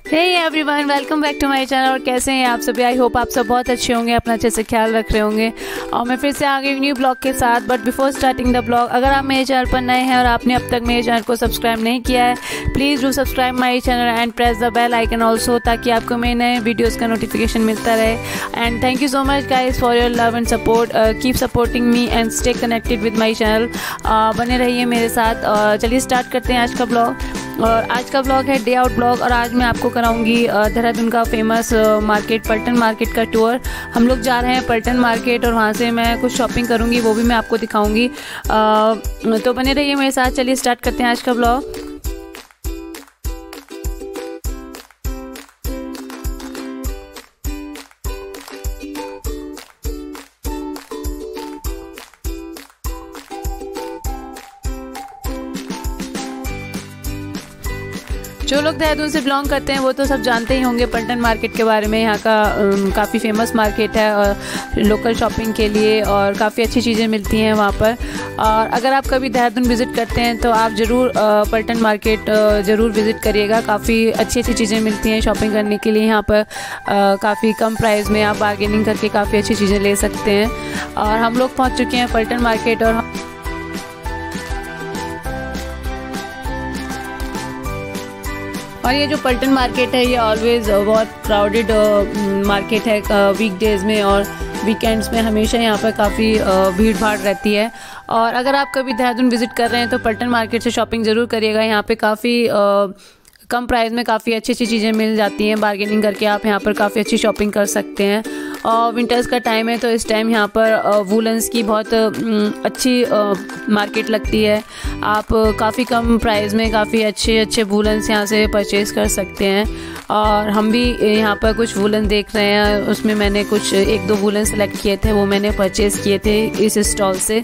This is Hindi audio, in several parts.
Hey everyone, welcome back to my channel. और कैसे हैं आप सभी? आई होप आप सब बहुत अच्छे होंगे, अपना अच्छे से ख्याल रख रहे होंगे। और मैं फिर से आ गई न्यू ब्लॉग के साथ। But before starting the blog, अगर आप मेरे चैनल पर नए हैं और आपने अब तक मेरे चैनल को सब्सक्राइब नहीं किया है, please do subscribe my channel and press the bell icon also, ताकि आपको मेरे नए वीडियोज़ का नोटिफिकेशन मिलता रहे। And thank you so much guys for your love and support. Keep supporting me and stay connected with my channel. बने रहिए मेरे साथ। चलिए स्टार्ट करते हैं आज का ब्लॉग। और आज का ब्लॉग है डे आउट ब्लॉग। और आज मैं आपको कराऊंगी देहरादून का फेमस मार्केट, पलटन मार्केट का टूर। हम लोग जा रहे हैं पलटन मार्केट और वहाँ से मैं कुछ शॉपिंग करूंगी, वो भी मैं आपको दिखाऊंगी। तो बने रहिए मेरे साथ। चलिए स्टार्ट करते हैं आज का ब्लॉग। जो लोग देहरादून से बिलोंग करते हैं वो तो सब जानते ही होंगे पलटन मार्केट के बारे में। यहाँ का काफ़ी फेमस मार्केट है और लोकल शॉपिंग के लिए, और काफ़ी अच्छी चीज़ें मिलती हैं वहाँ पर। और अगर आप कभी देहरादून विज़िट करते हैं तो आप ज़रूर पलटन मार्केट ज़रूर विज़िट करिएगा। काफ़ी अच्छी अच्छी चीज़ें मिलती हैं शॉपिंग करने के लिए। यहाँ पर काफ़ी कम प्राइस में आप बार्गेनिंग करके काफ़ी अच्छी चीज़ें ले सकते हैं। और हम लोग पहुँच चुके हैं पलटन मार्केट। और ये जो पलटन मार्केट है ये ऑलवेज़ बहुत क्राउडेड मार्केट है। वीकडेज़ में और वीकेंड्स में हमेशा यहाँ पर काफ़ी भीड़ भाड़ रहती है। और अगर आप कभी देहरादून विज़िट कर रहे हैं तो पलटन मार्केट से शॉपिंग ज़रूर करिएगा। यहाँ पे काफ़ी कम प्राइस में काफ़ी अच्छी अच्छी चीज़ें मिल जाती हैं। बार्गेनिंग करके आप यहाँ पर काफ़ी अच्छी शॉपिंग कर सकते हैं। और विंटर्स का टाइम है तो इस टाइम यहाँ पर वूलन्स की बहुत अच्छी मार्केट लगती है। आप काफ़ी कम प्राइस में काफ़ी अच्छे अच्छे वूलन्स यहाँ से परचेज़ कर सकते हैं। और हम भी यहाँ पर कुछ वूलन देख रहे हैं, उसमें मैंने कुछ एक दो वूलन सेलेक्ट किए थे, वो मैंने परचेज़ किए थे इस स्टॉल से।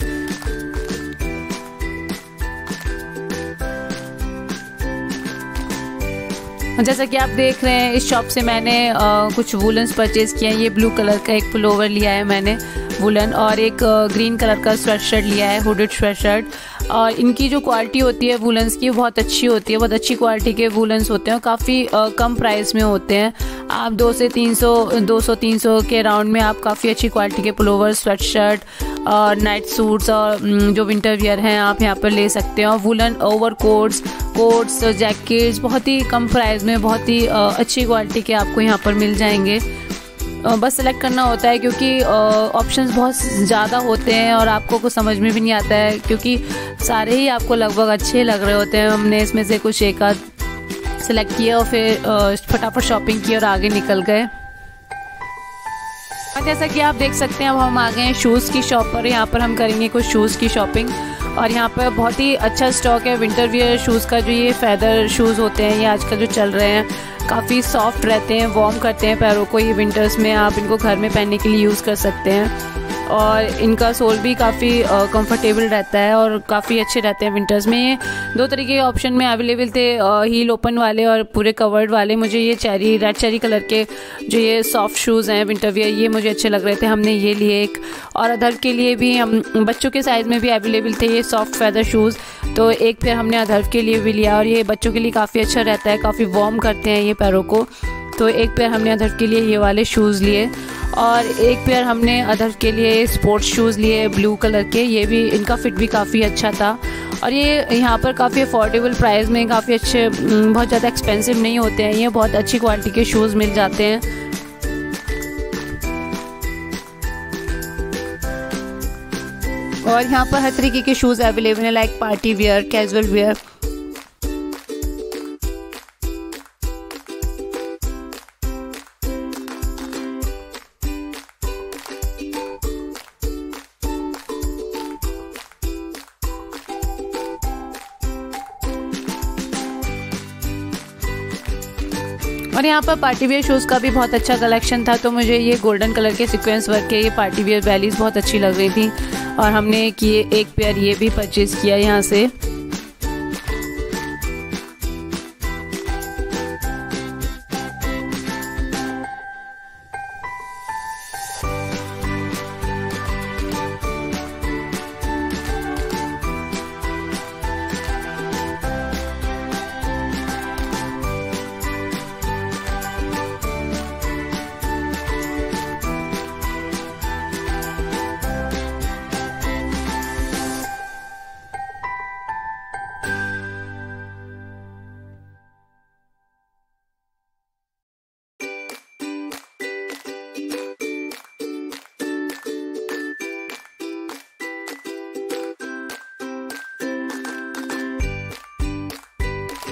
जैसा कि आप देख रहे हैं इस शॉप से मैंने कुछ वूलन्स परचेज़ किए हैं। ये ब्लू कलर का एक पुलोवर लिया है मैंने वूलन, और एक ग्रीन कलर का स्वेट शर्ट लिया है, हुडेड स्वेट शर्ट। और इनकी जो क्वालिटी होती है वूलन्स की बहुत अच्छी होती है, बहुत अच्छी क्वालिटी के वूलन्स होते हैं, काफ़ी कम प्राइस में होते हैं। आप 200-300 के राउंड में आप काफ़ी अच्छी क्वालिटी के पुलोवर, स्वेट शर्ट और नाइट सूट्स और जो विंटर वियर हैं आप यहाँ पर ले सकते हैं। और वूलन ओवर कोट्स, जैकेट्स बहुत ही कम प्राइस में बहुत ही अच्छी क्वालिटी के आपको यहाँ पर मिल जाएंगे। बस सेलेक्ट करना होता है क्योंकि ऑप्शंस बहुत ज़्यादा होते हैं और आपको कुछ समझ में भी नहीं आता है, क्योंकि सारे ही आपको लगभग अच्छे लग रहे होते हैं। हमने इसमें से कुछ एक आध सेलेक्ट किया और फिर फटाफट शॉपिंग की और आगे निकल गए। और जैसा कि आप देख सकते हैं अब हम आ गए हैं शूज़ की शॉप पर। यहाँ पर हम करेंगे कुछ शूज़ की शॉपिंग। और यहाँ पर बहुत ही अच्छा स्टॉक है विंटर वियर शूज़ का। जो ये फैदर शूज़ होते हैं ये आजकल जो चल रहे हैं, काफ़ी सॉफ्ट रहते हैं, वार्म करते हैं पैरों को। ये विंटर्स में आप इनको घर में पहनने के लिए यूज़ कर सकते हैं। और इनका सोल भी काफ़ी कंफर्टेबल रहता है और काफ़ी अच्छे रहते हैं विंटर्स में। ये दो तरीके के ऑप्शन में अवेलेबल थे, हील ओपन वाले और पूरे कवर्ड वाले। मुझे ये रेड चेरी कलर के जो ये सॉफ्ट शूज़ हैं विंटर वियर, ये मुझे अच्छे लग रहे थे, हमने ये लिए एक। और अदर के लिए भी हम बच्चों के साइज़ में भी अवेलेबल थे ये सॉफ्ट फैदर शूज़, तो एक पेयर हमने अदर के लिए भी लिया। और ये बच्चों के लिए काफ़ी अच्छा रहता है, काफ़ी वार्म करते हैं ये पैरों को, तो एक पेयर हमने अदर के लिए ये वाले शूज़ लिए। और एक पेयर हमने अदर के लिए स्पोर्ट्स शूज़ लिए ब्लू कलर के, ये भी इनका फिट भी काफ़ी अच्छा था। और ये यहाँ पर काफ़ी अफोर्डेबल प्राइस में काफ़ी अच्छे, बहुत ज़्यादा एक्सपेंसिव नहीं होते हैं, ये बहुत अच्छी क्वालिटी के शूज़ मिल जाते हैं। और यहाँ पर हर तरीके के शूज़ अवेलेबल हैं, like party wear, casual wear. और यहाँ पर पार्टी वियर शूज़ का भी बहुत अच्छा कलेक्शन था, तो मुझे ये गोल्डन कलर के सीक्वेंस वर्क के ये पार्टी वियर वैलीज़ बहुत अच्छी लग रही थी। और हमने एक पेयर ये भी परचेज़ किया यहाँ से।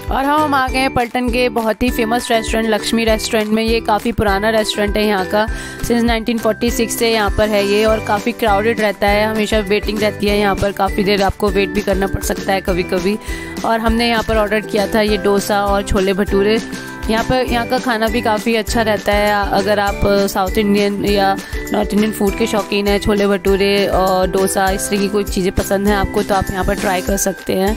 और हम आ गए हैं पलटन के बहुत ही फेमस रेस्टोरेंट लक्ष्मी रेस्टोरेंट में। ये काफ़ी पुराना रेस्टोरेंट है यहाँ का, सिंस 1946 से यहाँ पर है ये, और काफ़ी क्राउडेड रहता है, हमेशा वेटिंग रहती है यहाँ पर, काफ़ी देर आपको वेट भी करना पड़ सकता है कभी कभी। और हमने यहाँ पर ऑर्डर किया था ये डोसा और छोले भटूरे। यहाँ का खाना भी काफ़ी अच्छा रहता है। अगर आप साउथ इंडियन या नॉर्थ इंडियन फूड के शौकीन हैं, छोले भटूरे और डोसा इस तरह की कोई चीज़ें पसंद हैं आपको, तो आप यहाँ पर ट्राई कर सकते हैं।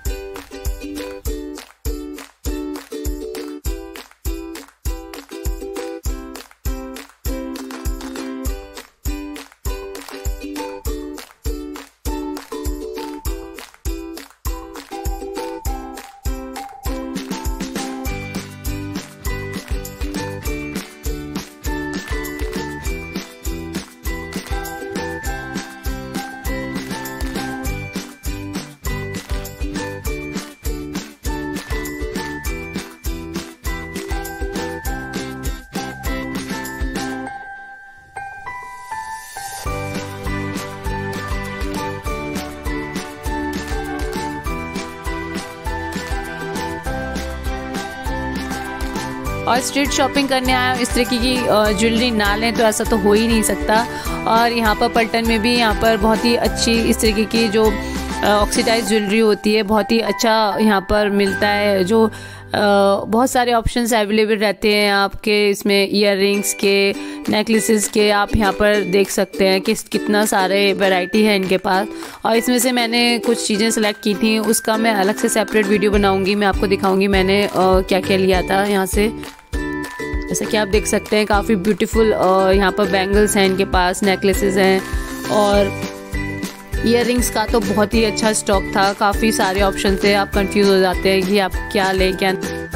और स्ट्रीट शॉपिंग करने आए इस तरीके की ज्वेलरी ना लें तो ऐसा तो हो ही नहीं सकता। और यहाँ पर पलटन में भी यहाँ पर बहुत ही अच्छी इस तरीके की जो ऑक्सीडाइज ज्वेलरी होती है बहुत ही अच्छा यहाँ पर मिलता है। जो बहुत सारे ऑप्शंस अवेलेबल रहते हैं आपके इसमें, ईयररिंग्स के, नेकलेसेस के, आप यहाँ पर देख सकते हैं कि कितना सारे वैरायटी है इनके पास। और इसमें से मैंने कुछ चीज़ें सेलेक्ट की थी, उसका मैं अलग से सेपरेट वीडियो बनाऊंगी, मैं आपको दिखाऊंगी मैंने क्या क्या लिया था यहाँ से। जैसे कि आप देख सकते हैं काफ़ी ब्यूटीफुल यहाँ पर बैंगल्स हैं इनके पास, नेकलेसेस हैं, और ईयररिंग्स का तो बहुत ही अच्छा स्टॉक था। काफ़ी सारे ऑप्शन थे, आप कंफ्यूज हो जाते हैं कि आप क्या लें क्या।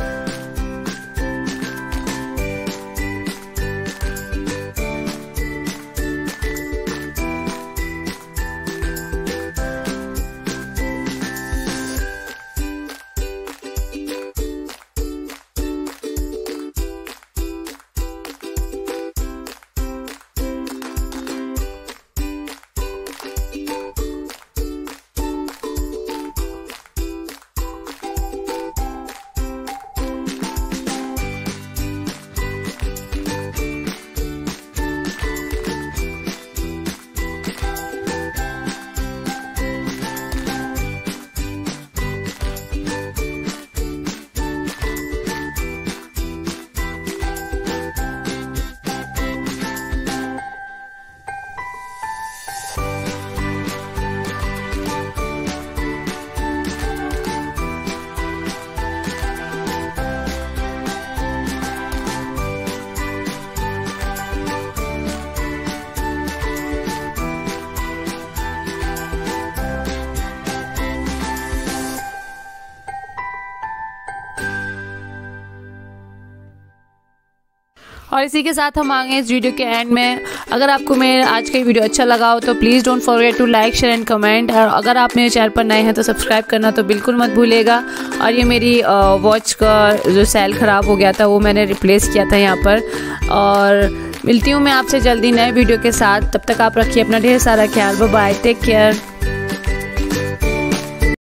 और इसी के साथ हम आ गए इस वीडियो के एंड में। अगर आपको मेरा आज का वीडियो अच्छा लगा हो तो please don't forget to like, share and comment. और अगर आप मेरे चैनल पर नए हैं तो सब्सक्राइब करना तो बिल्कुल मत भूलिएगा। और ये मेरी वॉच का जो सेल ख़राब हो गया था वो मैंने रिप्लेस किया था यहाँ पर। और मिलती हूँ मैं आपसे जल्दी नए वीडियो के साथ, तब तक आप रखिए अपना ढेर सारा ख्याल। Bye bye, take care.